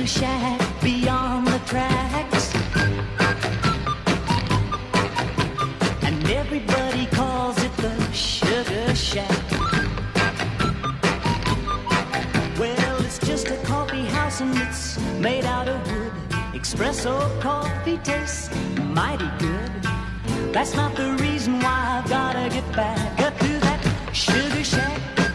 sugar shack beyond the tracks, and everybody calls it the Sugar Shack. Well, it's just a coffee house and it's made out of wood. Espresso coffee tastes mighty good. That's not the reason why I've gotta get back up to that Sugar Shack.